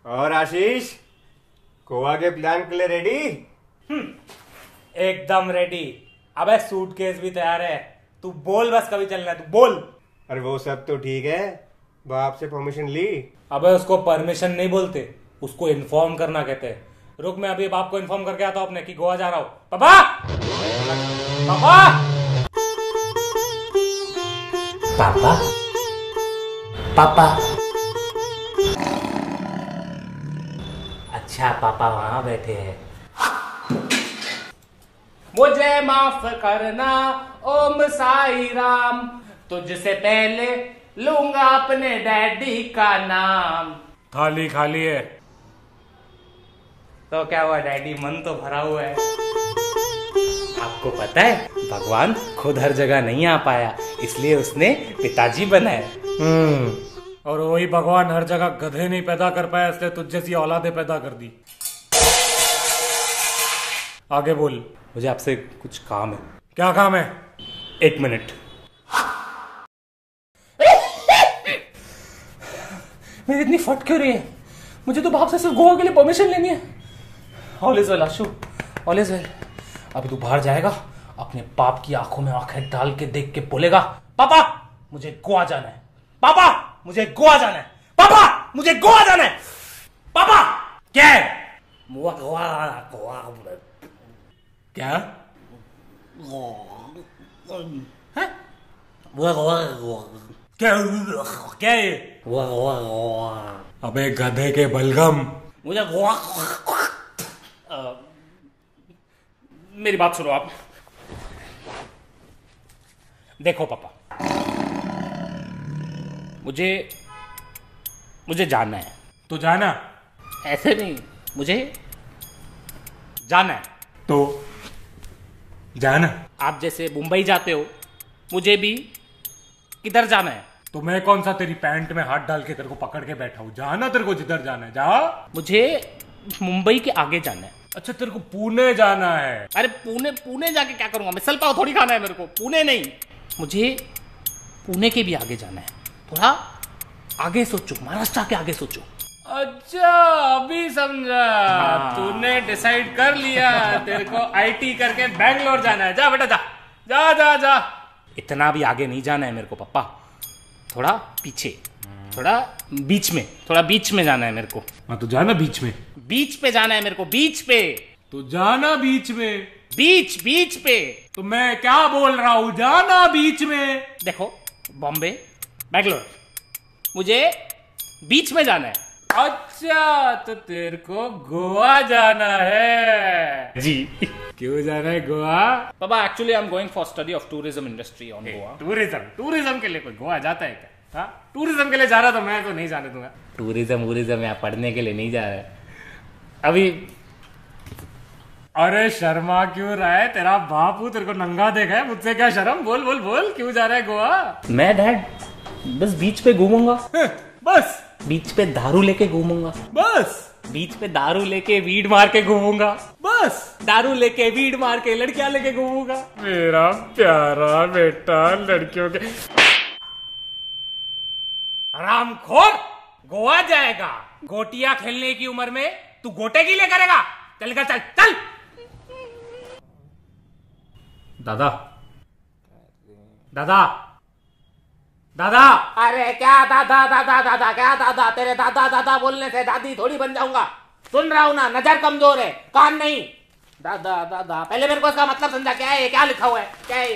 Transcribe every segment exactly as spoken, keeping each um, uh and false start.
और आशीष, गोवा के प्लान के लिए रेडी? एकदम रेडी। अबे सूटकेस भी तैयार है, तू बोल बस कभी चलना है, तू बोल। अरे वो सब तो ठीक है, बाप से परमिशन ली? अबे उसको परमिशन नहीं बोलते, उसको इन्फॉर्म करना कहते हैं। रुक, मैं अभी बाप को इन्फॉर्म करके आता हूँ अपने कि गोवा जा रहा हूँ। पापा, पापा, पापा, पापा। अच्छा, पापा वहां बैठे हैं। मुझे माफ करना ओम साई राम, तुझसे पहले लूंगा अपने डैडी का नाम। थाली खाली है तो क्या हुआ डैडी, मन तो भरा हुआ है। आपको पता है भगवान खुद हर जगह नहीं आ पाया, इसलिए उसने पिताजी बनाए। हम्म और वही भगवान हर जगह गधे नहीं पैदा कर पाया, इसलिए तुझ जैसी औलादे पैदा कर दी। आगे बोल, मुझे आपसे कुछ काम है। क्या काम है? एक मिनट। मेरी इतनी फट क्यों रही है? मुझे तो बाप से सिर्फ गोवा के लिए परमिशन लेनी है। All is well Ashu, all is well. अभी तू बाहर जाएगा, अपने बाप की आंखों में आंखें डाल के देख के बोलेगा, पापा मुझे गोवा जाना है, पापा मुझे गोवा जाना है, पापा मुझे गोवा जाना है। पापा क्या है? गोवा गोवा गोवा क्या है? क्या क्या है? अबे गधे के बलगम, मुझे गोवा। मेरी बात सुनो आप। देखो पापा, मुझे मुझे जाना है। तो जाना? ऐसे नहीं, मुझे जाना है। तो जाना? आप जैसे मुंबई जाते हो, मुझे भी किधर जाना है। तो मैं कौन सा तेरी पैंट में हाथ डाल के तेरे को पकड़ के बैठा हूं? जाना तेरे को जिधर जाना है, जा। मुझे मुंबई के आगे जाना है। अच्छा, तेरे को पुणे जाना है? अरे पुणे पुणे जाके क्या करूंगा? मिसल पाव थोड़ी खाना है मेरे को। पुणे नहीं, मुझे पुणे के भी आगे जाना है। थोड़ा आगे सोचो, महाराष्ट्र के आगे सोचो। अच्छा, अभी समझा। हाँ। तूने डिसाइड कर लिया, तेरे को आईटी करके बैंगलोर जाना है। जा बेटा जा जा जा जा। इतना भी आगे नहीं जाना है मेरे को पापा, थोड़ा पीछे, थोड़ा बीच में, थोड़ा बीच में जाना है मेरे को। हाँ तो जाना बीच में। बीच पे जाना है मेरे को, बीच पे। तो जाना बीच में। बीच बीच पे। तो मैं क्या बोल रहा हूँ, जाना बीच में। देखो, बॉम्बे, बैंगलोर, मुझे बीच में जाना है। अच्छा, तो तेरे को गोवा जाना है? जी। क्यों जाना है गोवा? पापा actually I am going for study of tourism industry on Goa. Tourism tourism के लिए कोई गोवा जाता है क्या? हाँ, टूरिज्म के लिए जा रहा तो मैं तो नहीं जाने दूंगा। टूरिज्म वूरिज्म यहाँ पढ़ने के लिए नहीं जा रहा है अभी। अरे शर्मा क्यों रहा है? तेरा बाप हूँ, तेरे को नंगा देखा है, मुझसे क्या शर्म? बोल बोल बोल, क्यों जा रहा है गोवा? मैं डैड बस बीच पे घूमूंगा। बस बीच पे दारू लेके घूमूंगा। बस बीच पे दारू लेके वीड मार के घूमूंगा। बस दारू लेके वीड मार के लड़कियां लेके घूमूंगा। मेरा प्यारा बेटा, लड़कियों के हरामखोर, गोवा जाएगा? गोटियां खेलने की उम्र में तू गोटे की ले करेगा? चल कर चल चल। दादा दादा दादा। अरे क्या दादा दादा दादा, क्या दादा? तेरे दादा दादा बोलने से दादी थोड़ी बन जाऊंगा। सुन रहा हूं ना, नजर कमजोर है, कान नहीं। दादा दादा, पहले मेरे को इसका मतलब समझा। क्या है ये? क्या लिखा हुआ है? क्या है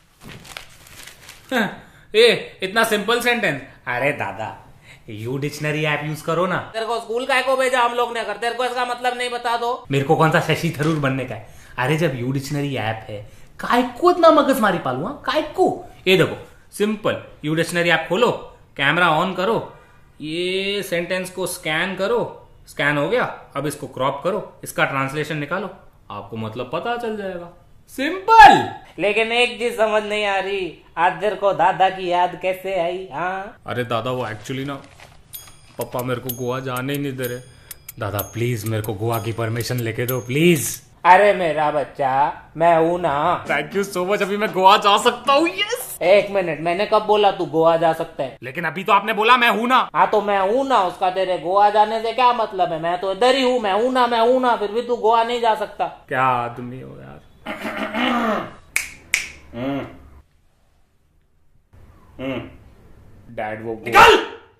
ये? ए, इतना सिंपल सेंटेंस। अरे दादा, यू डिक्शनरी ऐप यूज करो ना। तेरे को स्कूल का को भेजा हम लोग ने, अगर तेरे को इसका मतलब नहीं बता दो। मेरे को कौन सा शशि थरूर बनने का है? अरे जब यू डिक्शनरी ऐप है, काय को इतना मगज मारी पालू? काय को? ये देखो सिंपल, यू डिक्शनरी ऐप खोलो, कैमरा ऑन करो, ये सेंटेंस को स्कैन करो, स्कैन हो गया, अब इसको क्रॉप करो, इसका ट्रांसलेशन निकालो, आपको मतलब पता चल जाएगा। सिंपल। लेकिन एक चीज समझ नहीं आ रही, आज तेरे को दादा की याद कैसे आई? हाँ अरे दादा, वो एक्चुअली ना पापा मेरे को गोवा जाने ही नहीं दे रहे। दादा प्लीज मेरे को गोवा की परमिशन लेके दो प्लीज। अरे मेरा बच्चा, मैं हूं ना। थैंक यू सो मच, अभी मैं गोवा जा सकता हूँ। यस। एक मिनट, मैंने कब बोला तू गोवा जा सकता है? लेकिन अभी तो आपने बोला मैं हूं ना। हाँ तो मैं हूं ना, उसका तेरे गोवा जाने से क्या मतलब है? मैं तो इधर ही हूँ, मैं हूं ना, मैं हूं ना, फिर भी तू गोवा नहीं जा सकता। क्या आदमी हो यार। हम्म हम्म डैड वो निकल।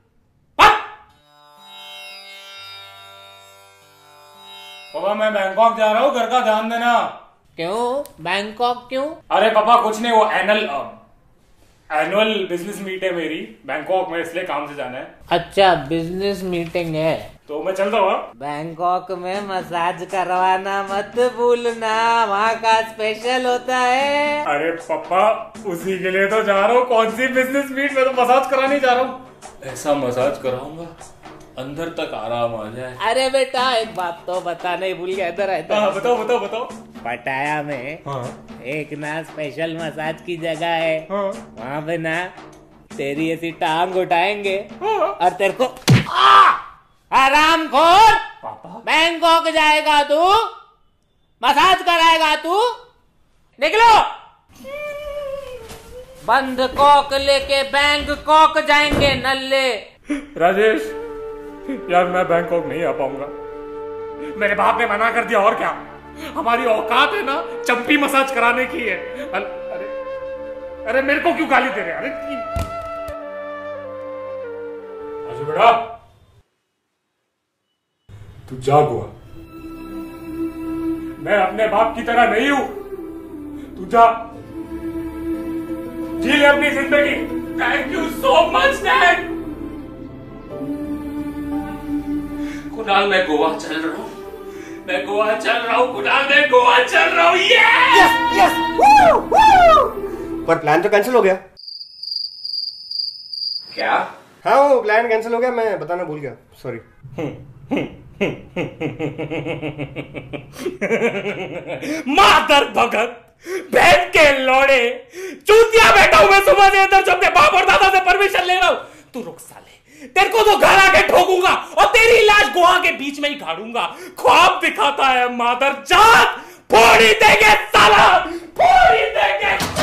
पापा मैं बैंकॉक जा रहा हूँ, घर का ध्यान देना। क्यों बैंकॉक क्यों? अरे पापा कुछ नहीं, वो एनुअल एनुअल बिजनेस मीट है मेरी बैंकॉक में, इसलिए काम से जाना है। अच्छा बिजनेस मीटिंग है तो मैं चलता हूँ। बैंकॉक में मसाज करवाना मत भूलना, वहाँ का स्पेशल होता है। अरे पापा उसी के लिए तो जा रहा हूँ। कौन सी बिजनेस मीट में तो मसाज कराने जा रहा हूँ। ऐसा मसाज कराऊंगा अंदर तक आराम आ जाए। अरे बेटा एक बात तो बता, नहीं भूल गया, इधर है। हाँ, बताओ बताओ बताओ। पटाया में हाँ। एक ना स्पेशल मसाज की जगह है हाँ। वहाँ पे ना तेरी ऐसी टांग उठाएंगे हाँ। और तेरे को आराम खोर। पापा बैंकॉक जाएगा तू, मसाज कराएगा तू, निकलो। बंद कॉक लेके बैंकॉक जाएंगे नल्ले। राजेश यार मैं बैंकॉक नहीं आ पाऊंगा, मेरे बाप ने मना कर दिया। और क्या, हमारी औकात है ना चंपी मसाज कराने की है। अरे अरे मेरे को क्यों गाली दे रहे? अरे आजू बेटा तू जाग हुआ, मैं अपने बाप की तरह नहीं हूं। तू जा, जी ले अपनी जिंदगी। Thank you so much dad. Kunal मैं गोवा चल रहा हूँ, मैं गोवा चल रहा हूँ कुणाल, मैं गोवा चल रहा हूँ। Yes yes woo woo. पर प्लान तो कैंसिल हो गया। क्या? हाँ वो प्लान कैंसिल हो गया, मैं बताना भूल गया, सॉरी। मादर भगत बहन के लौड़े चूतिया बैठा हूं मैं सुबह से इधर, जब बाप और दादा से परमिशन ले रहा हूं। तू रुक साले, तेरे को तो घर आके ठोकूंगा और तेरी लाश गोवा के बीच में ही गाड़ूंगा। ख्वाब दिखाता है मादर जात, फोड़ी देंगे साला, फोड़ी देंगे।